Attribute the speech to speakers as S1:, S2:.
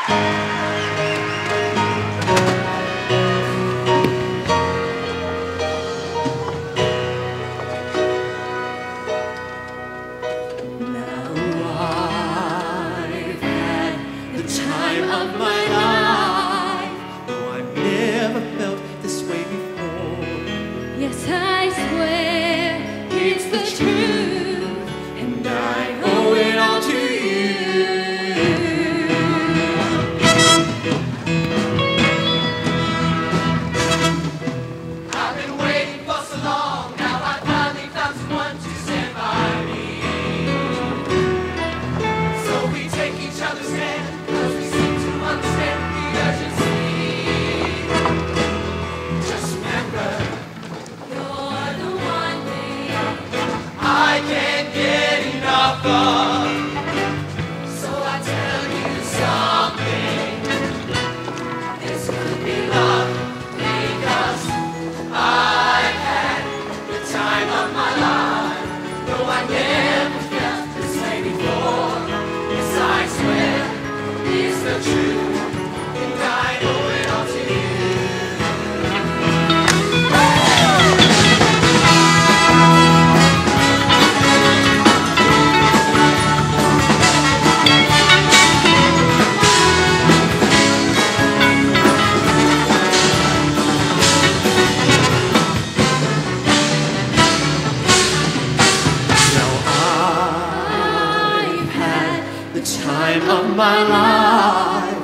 S1: Time of my life. No, I've never felt this way before.
S2: Yes, I swear it's the truth,
S1: and I owe it all to you. I've been waiting for so long, now I finally found someone to stand by me. So we take each other's hand, understand the urgency. Just remember,
S2: you're the one thing
S1: I can't get enough of. So I tell you something, this could be love, because I've had the time of my life. No, I never felt this way before. Yes, I swear it's the truth. Time of my life.